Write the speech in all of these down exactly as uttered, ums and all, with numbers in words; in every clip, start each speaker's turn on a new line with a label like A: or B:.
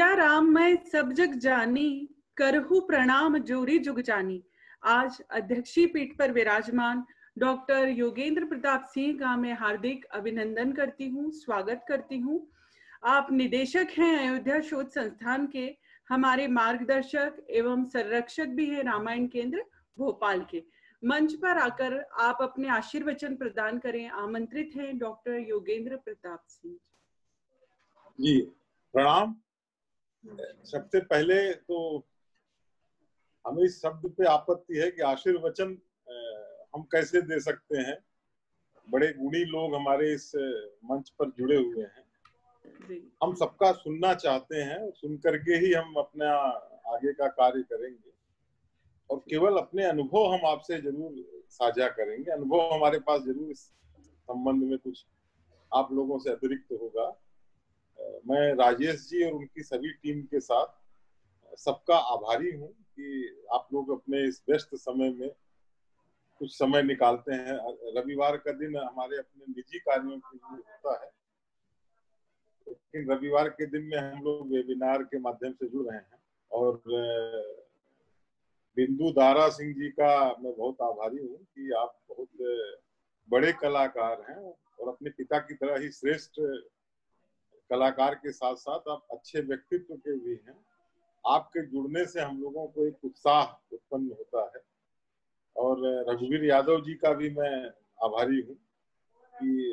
A: सिया राम मैं सब जग जानी, करहु प्रणाम जोरी जुग जानी। आज अध्यक्षीय पीठ पर विराजमान डॉक्टर योगेंद्र प्रताप सिंह का मैं हार्दिक अभिनंदन करती हूँ, स्वागत करती हूँ। आप निदेशक हैं अयोध्या शोध संस्थान के, हमारे मार्गदर्शक एवं संरक्षक भी हैं रामायण केंद्र भोपाल के। मंच पर आकर आप अपने आशीर्वचन प्रदान करें। आमंत्रित हैं डॉक्टर योगेंद्र प्रताप सिंह
B: जी। प्रणाम। सबसे पहले तो हमें इस शब्द पे आपत्ति है कि आशीर्वचन हम कैसे दे सकते हैं। बड़े गुणी लोग हमारे इस मंच पर जुड़े हुए हैं, हम सबका सुनना चाहते हैं, सुन करके ही हम अपना आगे का कार्य करेंगे और केवल अपने अनुभव हम आपसे जरूर साझा करेंगे। अनुभव हमारे पास जरूर इस संबंध में कुछ आप लोगों से अतिरिक्त होगा। मैं राजेश जी और उनकी सभी टीम के साथ सबका आभारी हूं कि आप लोग अपने इस व्यस्त समय में कुछ समय निकालते हैं। रविवार का दिन हमारे अपने निजी कार्यों के लिए होता है, लेकिन रविवार के दिन में हम लोग वेबिनार के माध्यम से जुड़ रहे हैं। और बिंदु दारा सिंह जी का मैं बहुत आभारी हूँ कि आप बहुत बड़े कलाकार हैं और अपने पिता की तरह ही श्रेष्ठ कलाकार के साथ साथ आप अच्छे व्यक्तित्व के भी हैं। आपके जुड़ने से हम लोगों को एक उत्साह उत्पन्न होता है। और रघुवीर यादव जी का भी मैं आभारी हूँ कि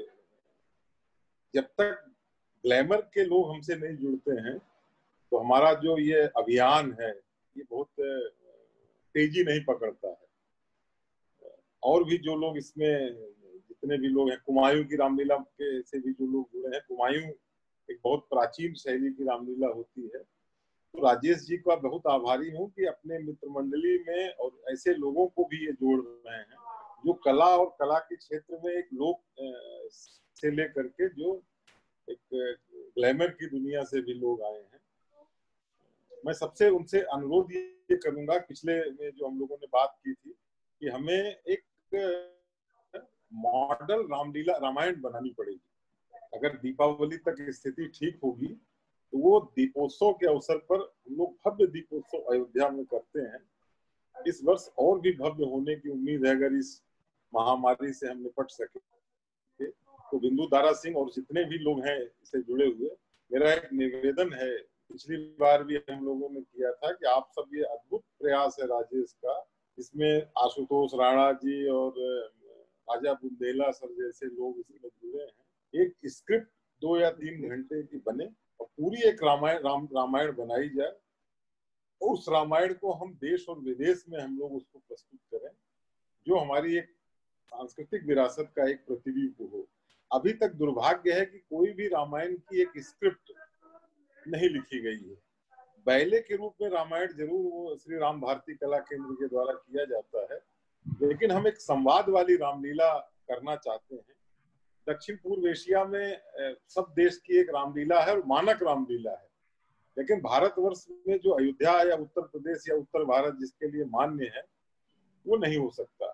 B: जब तक ग्लैमर के लोग हमसे नहीं जुड़ते हैं तो हमारा जो ये अभियान है ये बहुत तेजी नहीं पकड़ता है। और भी जो लोग इसमें, जितने भी लोग हैं, कुमायूं की रामलीला के से भी जो लोग जुड़े हैं, कुमायूं एक बहुत प्राचीन शैली की रामलीला होती है। तो राजेश जी का बहुत आभारी हूँ कि अपने मित्र मंडली में और ऐसे लोगों को भी ये जोड़ रहे हैं जो कला और कला के क्षेत्र में एक लोक से लेकर के जो एक ग्लैमर की दुनिया से भी लोग आए हैं। मैं सबसे उनसे अनुरोध ये करूंगा, पिछले में जो हम लोगों ने बात की थी कि हमें एक मॉडल रामलीला रामायण बनानी पड़ेगी। अगर दीपावली तक स्थिति ठीक होगी तो वो दीपोत्सव के अवसर पर हम लोग भव्य दीपोत्सव अयोध्या में करते हैं। इस वर्ष और भी भव्य होने की उम्मीद है, अगर इस महामारी से हम निपट सके तो। बिंदु दारा सिंह और जितने भी लोग हैं इससे जुड़े हुए, मेरा एक निवेदन है, पिछली बार भी हम लोगों ने किया था कि आप सब, ये अद्भुत प्रयास है राजेश का, इसमें आशुतोष राणा जी और राजा बुंदेला सर जैसे लोग इसमें जुड़े हैं। एक स्क्रिप्ट दो या तीन घंटे की बने और पूरी एक रामायण राम रामायण बनाई जाए। उस रामायण को हम देश और विदेश में हम लोग उसको प्रस्तुत करें, जो हमारी एक सांस्कृतिक विरासत का एक प्रतिबिंब हो। अभी तक दुर्भाग्य है कि कोई भी रामायण की एक स्क्रिप्ट नहीं लिखी गई है। बैले के रूप में रामायण जरूर वो श्री राम भारती कला केंद्र के द्वारा किया जाता है, लेकिन हम एक संवाद वाली रामलीला करना चाहते हैं। दक्षिण पूर्व एशिया में सब देश की एक रामलीला है और मानक रामलीला है, लेकिन भारतवर्ष में जो अयोध्या या उत्तर प्रदेश या उत्तर भारत जिसके लिए मान्य है वो नहीं हो सकता।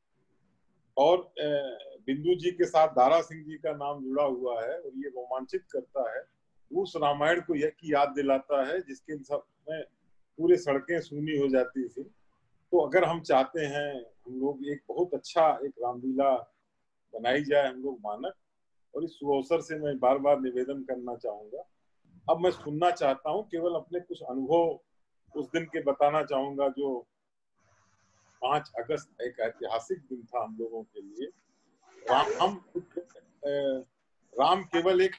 B: और बिंदु जी के साथ दारा सिंह जी का नाम जुड़ा हुआ है और ये रोमांचित करता है, उस रामायण को यह की याद दिलाता है जिसके में पूरे सड़कें सूनी हो जाती थी। तो अगर हम चाहते हैं हम लोग एक बहुत अच्छा एक रामलीला बनाई जाए, हम लोग मानक, और इस अवसर से मैं बार बार निवेदन करना चाहूंगा। अब मैं सुनना चाहता हूं, केवल अपने कुछ अनुभव उस दिन के बताना चाहूंगा जो पांच अगस्त एक ऐतिहासिक दिन था हम लोगों के लिए। राम राम केवल एक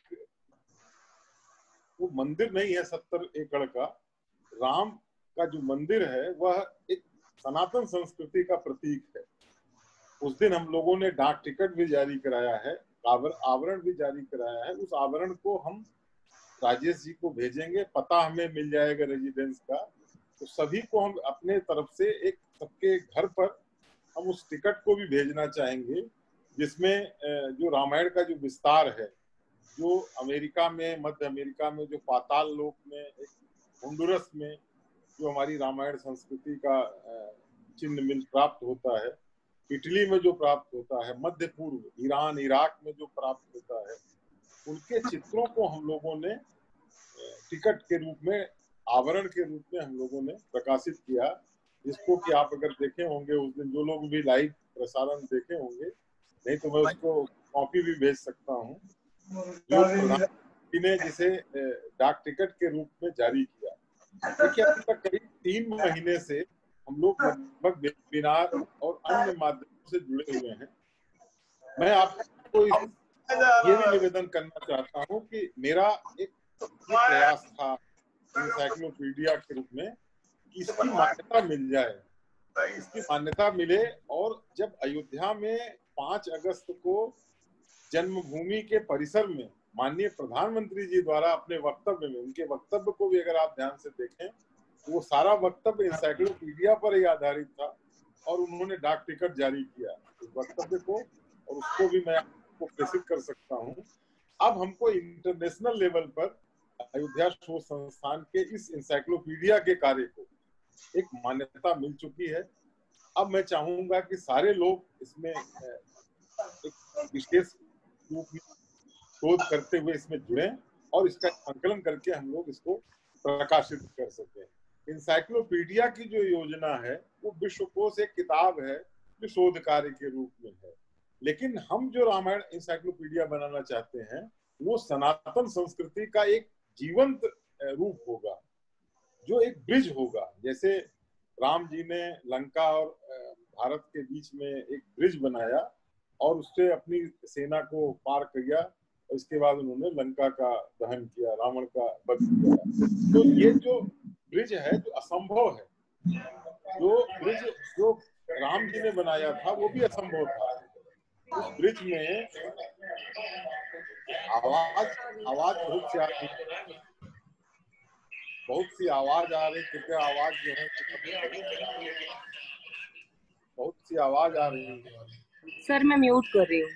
B: वो मंदिर नहीं है सत्तर एकड़ का। राम का जो मंदिर है वह एक सनातन संस्कृति का प्रतीक है। उस दिन हम लोगों ने डाक टिकट भी जारी कराया है, आवरण भी जारी कराया है। उस आवरण को हम राजेश जी को भेजेंगे, पता हमें मिल जाएगा रेजिडेंस का, तो सभी को हम अपने तरफ से एक सबके घर पर हम उस टिकट को भी भेजना चाहेंगे, जिसमें जो रामायण का जो विस्तार है, जो अमेरिका में, मध्य अमेरिका में जो पाताल लोक में, एक होंडुरस में जो हमारी रामायण संस्कृति का चिन्ह मिल प्राप्त होता है, इटली में जो प्राप्त होता है, मध्य पूर्व ईरान इराक में जो प्राप्त होता है, उनके चित्रों को हम लोगों ने टिकट के रूप में, आवरण के रूप में हम लोगों ने प्रकाशित किया, जिसको कि आप अगर देखे होंगे उस दिन, जो लोग भी लाइव प्रसारण देखे होंगे, नहीं तो मैं उसको कॉपी भी भेज सकता हूँ, जो प्रधानमंत्री ने जिसे डाक टिकट के रूप में जारी किया। देखिए, अभी तक करीब तीन महीने से हम लोग लगभग वेबिनार और अन्य माध्यमों से जुड़े हुए हैं। मैं आपको ये भी निवेदन करना चाहता हूँ कि मेरा एक प्रयास था इंसाइक्लोपीडिया के रूप में कि इसकी मान्यता मिल जाए, इसकी मान्यता मिले, और जब अयोध्या में पांच अगस्त को जन्मभूमि के परिसर में माननीय प्रधानमंत्री जी द्वारा अपने वक्तव्य में, उनके वक्तव्य को भी अगर आप ध्यान से देखें, वो सारा वक्तव्य इंसाइक्लोपीडिया पर ही आधारित था, और उन्होंने डाक टिकट जारी किया उस वक्तव्य को, और उसको भी मैं आपको प्रेषित कर सकता हूँ। अब हमको इंटरनेशनल लेवल पर अयोध्या शोध संस्थान के इस इंसाइक्लोपीडिया के कार्य को एक मान्यता मिल चुकी है। अब मैं चाहूंगा कि सारे लोग इसमें एक विशेष रूप में शोध करते हुए इसमें जुड़े और इसका संकलन करके हम लोग इसको प्रकाशित कर सकें। इंसाइक्लोपीडिया की जो योजना है वो विश्वकोश एक किताब है जो शोध कार्य के रूप में है, लेकिन हम जो रामायण इंसाइक्लोपीडिया बनाना चाहते हैं वो सनातन संस्कृति का एक जीवंत रूप होगा, जो एक ब्रिज होगा। जैसे राम जी ने लंका और भारत के बीच में एक ब्रिज बनाया और उससे अपनी सेना को पार किया, और इसके बाद उन्होंने लंका का दहन किया, रावण का वध किया। तो ये जो ब्रिज है जो असंभव है, जो ब्रिज जो राम जी ने बनाया था वो भी असंभव था। उस ब्रिज में आवाज आवाज बहुत सी आ रही बहुत सी आवाज आ रही कृपया आवाज जो है बहुत सी आवाज आ रही है
C: सर। मैं म्यूट कर रही हूँ।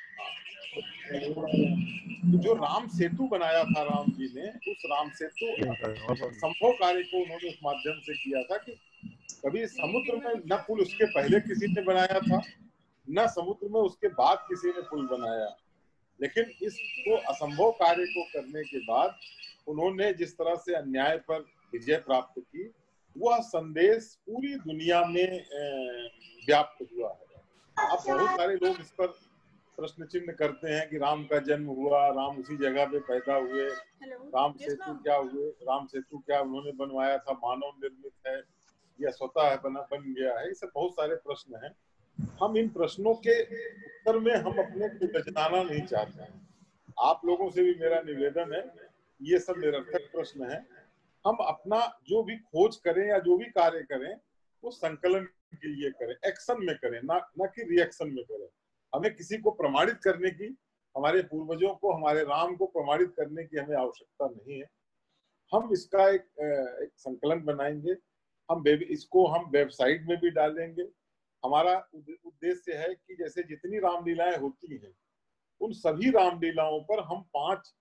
B: जो राम सेतु बनाया था राम जी ने, उस राम सेतु संभव कार्य को उन्होंने उस माध्यम से किया था कि कभी समुद्र में न पुल उसके पहले किसी ने बनाया था, न समुद्र में उसके बाद किसी ने पुल बनाया, लेकिन इसको असंभव कार्य को करने के बाद उन्होंने जिस तरह से अन्याय पर विजय प्राप्त की, वह संदेश पूरी दुनिया में व्याप्त हुआ है। अब बहुत सारे लोग इस पर प्रश्न चिन्ह करते हैं कि राम का जन्म हुआ, राम उसी जगह पे पैदा हुए, राम सेतु क्या हुए, राम सेतु क्या उन्होंने बनवाया था, मानव निर्मित है या स्वतः बना बन गया है, ये सब बहुत सारे प्रश्न हैं। हम इन प्रश्नों के उत्तर में हम अपने को उलझाना नहीं चाहते हैं। आप लोगों से भी मेरा निवेदन है, ये सब निरर्थक प्रश्न है। हम अपना जो भी खोज करें या जो भी कार्य करें वो संकलन के लिए करें, एक्शन में करें, ना ना कि रिएक्शन में करें। हमें किसी को प्रमाणित करने की, हमारे पूर्वजों को, हमारे राम को प्रमाणित करने की हमें आवश्यकता नहीं है। हम इसका एक, एक संकलन बनाएंगे, हम इसको हम वेबसाइट में भी डालेंगे। हमारा उद्देश्य है कि जैसे जितनी रामलीलाएं होती हैं उन सभी रामलीलाओं पर हम पांच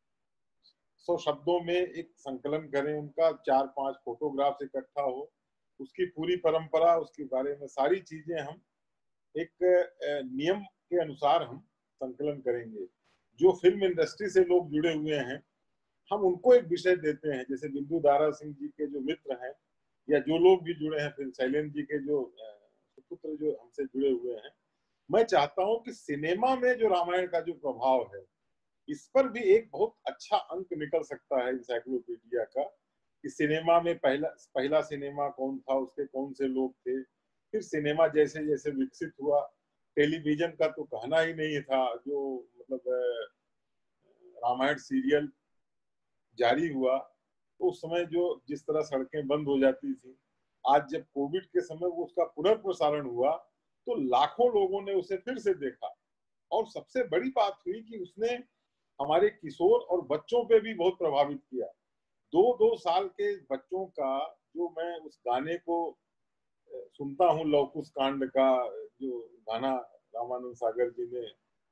B: सौ शब्दों में एक संकलन करें, उनका चार पांच फोटोग्राफ इकट्ठा हो, उसकी पूरी परंपरा, उसके बारे में सारी चीजें हम एक नियम के अनुसार हम संकलन करेंगे। जो फिल्म इंडस्ट्री से लोग जुड़े हुए हैं हम उनको एक विषय देते हैं, जैसे बिंदु दारा सिंह जी के जो मित्र हैं या जो लोग भी जुड़े हैं, फिर शैलेंद्र जी के जो पुत्र जो हमसे जुड़े हुए हैं, मैं चाहता हूं कि सिनेमा में जो रामायण का जो प्रभाव है इस पर भी एक बहुत अच्छा अंक निकल सकता है इंसाइक्लोपीडिया का, कि सिनेमा में पहला पहला सिनेमा कौन था, उसके कौन से लोग थे, फिर सिनेमा जैसे जैसे विकसित हुआ, टेलीविजन का तो कहना ही नहीं था, जो मतलब रामायण सीरियल जारी हुआ तो उस समय जो जिस तरह सड़कें बंद हो जाती थी, आज जब कोविड के समय वो उसका पुनर्प्रसारण हुआ तो लाखों लोगों ने उसे फिर से देखा, और सबसे बड़ी बात हुई कि उसने हमारे किशोर और बच्चों पे भी बहुत प्रभावित किया। दो दो साल के बच्चों का जो मैं उस गाने को सुनता हूँ, लवकुश कांड का जो गाना रामानंद सागर जी ने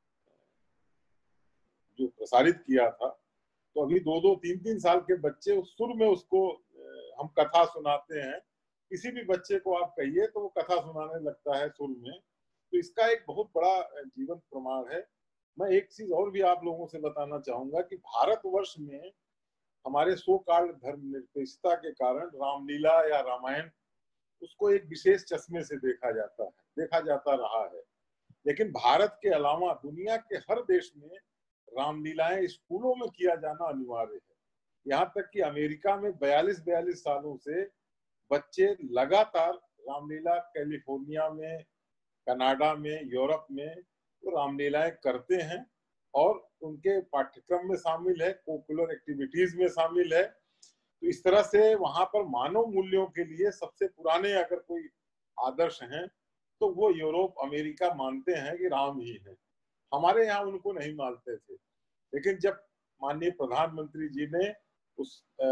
B: जो प्रसारित किया था, तो अभी दो दो तीन तीन साल के बच्चे उस सुर में उसको हम कथा सुनाते हैं। किसी भी बच्चे को आप कहिए तो वो कथा सुनाने लगता है सुर में, तो इसका एक बहुत बड़ा जीवंत प्रमाण है। मैं एक चीज और भी आप लोगों से बताना चाहूंगा कि भारतवर्ष में हमारे सो कॉल्ड धर्मनिरपेक्षता के कारण रामलीला या रामायण उसको एक विशेष चश्मे से देखा जाता है, देखा जाता रहा है। लेकिन भारत के अलावा दुनिया के हर देश में रामलीलाएं स्कूलों में किया जाना अनिवार्य है। यहाँ तक कि अमेरिका में बयालीस बयालीस सालों से बच्चे लगातार रामलीला, कैलिफोर्निया में, कनाडा में, यूरोप में तो रामलीलाएं करते हैं और उनके पाठ्यक्रम में शामिल है, कोकुलर एक्टिविटीज में शामिल है। तो इस तरह से वहां पर मानव मूल्यों के लिए सबसे पुराने अगर कोई आदर्श हैं तो वो यूरोप, अमेरिका मानते हैं कि राम ही है। हमारे यहाँ उनको नहीं मानते थे। लेकिन जब माननीय प्रधानमंत्री जी ने उस आ,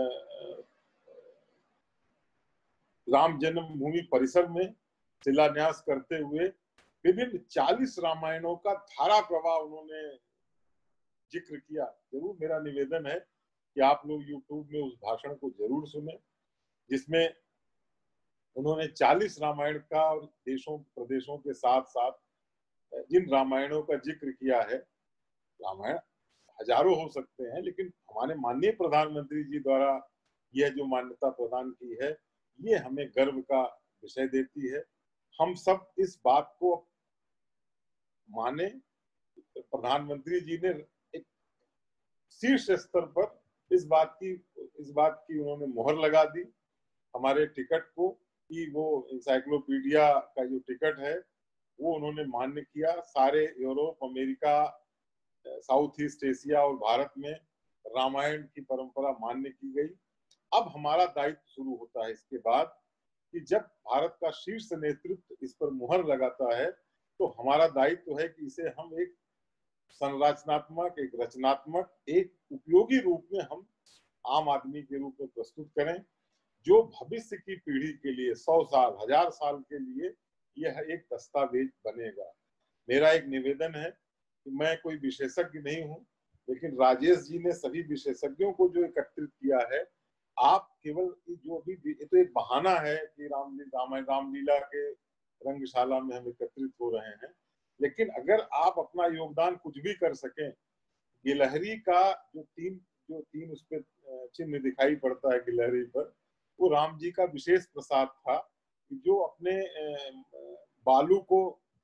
B: राम जन्मभूमि परिसर में शिलान्यास करते हुए विभिन्न चालीस रामायणों का धारा प्रवाह उन्होंने जिक्र किया। जरूर मेरा निवेदन है कि आप लोग यूट्यूब में उस भाषण को जरूर सुने, जिसमें उन्होंने चालीस रामायण का और देशों प्रदेशों के साथ साथ जिन रामायणों का जिक्र किया है, रामायण हजारों हो सकते हैं, लेकिन हमारे माननीय प्रधानमंत्री जी द्वारा यह जो मान्यता प्रदान की है, ये हमें गर्व का विषय देती है। हम सब इस बात को माने। प्रधानमंत्री जी ने एक शीर्ष स्तर पर इस बात की इस बात की उन्होंने मोहर लगा दी हमारे टिकट को, कि वो इंसाइक्लोपीडिया का जो टिकट है वो उन्होंने मान्य किया। सारे Europe, America, south east Asia और भारत में रामायण की परंपरा मान्य की गई। अब हमारा दायित्व शुरू होता है इसके बाद कि जब भारत का शीर्ष नेतृत्व इस पर मुहर लगाता है तो हमारा दायित्व है कि इसे हम एक संरचनात्मक, एक रचनात्मक, एक उपयोगी रूप में हम आम आदमी के रूप में प्रस्तुत करें, जो भविष्य की पीढ़ी के लिए सौ साल, हजार साल के लिए यह एक दस्तावेज बनेगा। मेरा एक निवेदन है कि मैं कोई विशेषज्ञ नहीं हूं, लेकिन राजेश जी ने सभी विशेषज्ञों को जो एकत्रित किया है, आप केवल जो भी, ये तो एक बहाना है कि रामलीला रामलीला के रंगशाला में हम एकत्रित हो रहे हैं, लेकिन अगर आप अपना योगदान कुछ भी कर सकें, गिलहरी का जो तीन जो तीन उस पर चिन्ह दिखाई पड़ता है गिलहरी पर, वो राम जी का विशेष प्रसाद था, जो अपने बालू को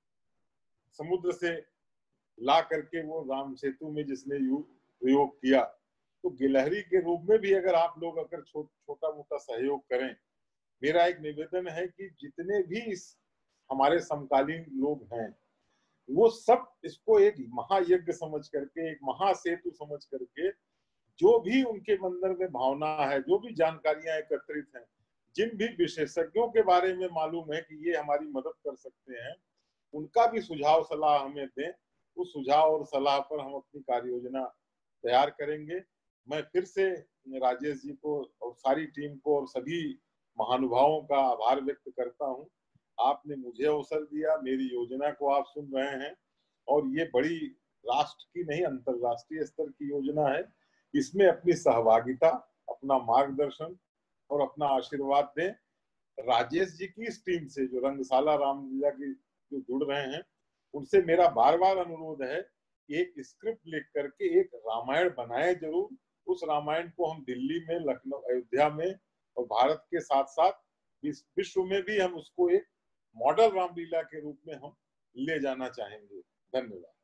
B: समुद्र से ला करके वो राम सेतु में जिसने प्रयोग किया, तो गिलहरी के रूप में भी अगर आप लोग अगर छो, छोटा मोटा सहयोग करें, मेरा एक निवेदन है कि जितने भी इस हमारे समकालीन लोग हैं वो सब इसको एक महायज्ञ समझ करके, एक महासेतु समझ करके, जो भी उनके अंदर में भावना है, जो भी जानकारियां एकत्रित हैं, जिन भी विशेषज्ञों के बारे में मालूम है कि ये हमारी मदद कर सकते हैं, उनका भी सुझाव सलाह हमें दें। उस सुझाव और सलाह पर हम अपनी कार्य योजना तैयार करेंगे। मैं फिर से राजेश जी को और सारी टीम को और सभी महानुभावों का आभार व्यक्त करता हूं। आपने मुझे अवसर दिया, मेरी योजना को आप सुन रहे हैं, और ये बड़ी राष्ट्र की नहीं, अंतरराष्ट्रीय स्तर की योजना है। इसमें अपनी सहभागिता, अपना मार्गदर्शन और अपना आशीर्वाद दें। राजेश जी की इस टीम से जो रंगशाला रामलीला की जो जुड़ रहे हैं, उनसे मेरा बार बार अनुरोध है कि एक स्क्रिप्ट लिख करके एक रामायण बनाए जरूर। उस रामायण को हम दिल्ली में, लखनऊ, अयोध्या में और भारत के साथ साथ विश्व में भी हम उसको एक मॉडल रामलीला के रूप में हम ले जाना चाहेंगे। धन्यवाद।